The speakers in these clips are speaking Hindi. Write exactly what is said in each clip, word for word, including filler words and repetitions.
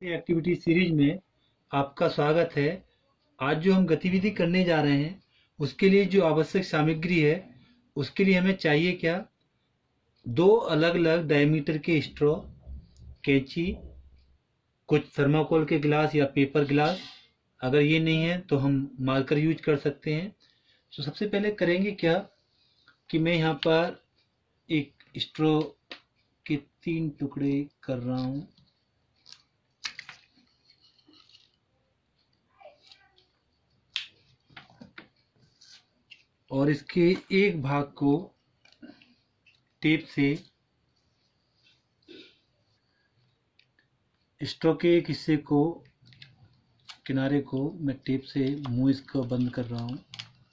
एक्टिविटी सीरीज में आपका स्वागत है। आज जो हम गतिविधि करने जा रहे हैं उसके लिए जो आवश्यक सामग्री है उसके लिए हमें चाहिए क्या, दो अलग अलग डायमीटर के स्ट्रॉ, कैंची, कुछ थर्माकोल के गिलास या पेपर गिलास। अगर ये नहीं है तो हम मार्कर यूज कर सकते हैं। तो सबसे पहले करेंगे क्या कि मैं यहाँ पर एक स्ट्रॉ के तीन टुकड़े कर रहा हूँ और इसके एक भाग को टेप से स्ट्रॉ के एक हिस्से को किनारे को मैं टेप से मुंह इसका बंद कर रहा हूँ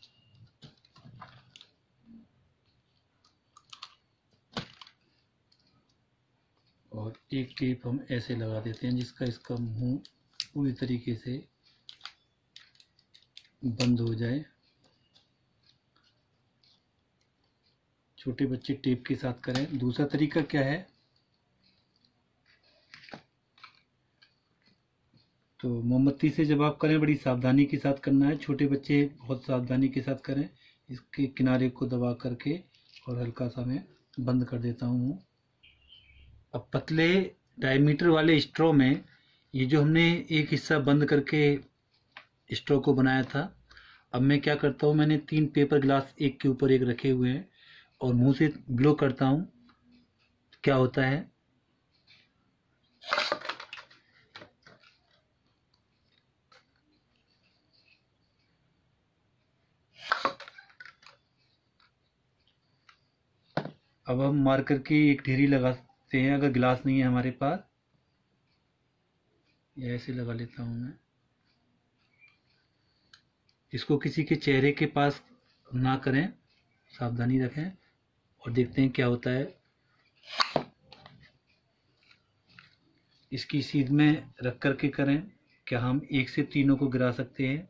और एक टेप हम ऐसे लगा देते हैं जिसका इसका मुंह पूरी तरीके से बंद हो जाए। छोटे बच्चे टेप के साथ करें। दूसरा तरीका क्या है, तो मोमबत्ती से जब आप करें बड़ी सावधानी के साथ करना है। छोटे बच्चे बहुत सावधानी के साथ करें। इसके किनारे को दबा करके और हल्का सा मैं बंद कर देता हूँ। अब पतले डायमीटर वाले स्ट्रॉ में ये जो हमने एक हिस्सा बंद करके स्ट्रॉ को बनाया था, अब मैं क्या करता हूँ, मैंने तीन पेपर ग्लास एक के ऊपर एक रखे हुए हैं और मुंह से ब्लो करता हूँ। क्या होता है, अब हम मार्कर की एक ढेरी लगाते हैं। अगर गिलास नहीं है हमारे पास, ये ऐसे लगा लेता हूँ मैं। इसको किसी के चेहरे के पास ना करें, सावधानी रखें और देखते हैं क्या होता है। इसकी सीध में रख करके करें। क्या हम एक से तीनों को गिरा सकते हैं।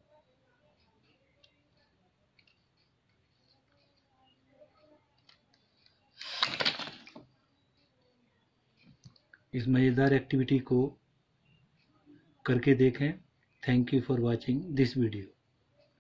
इस मज़ेदार एक्टिविटी को करके देखें। Thank you for watching this video.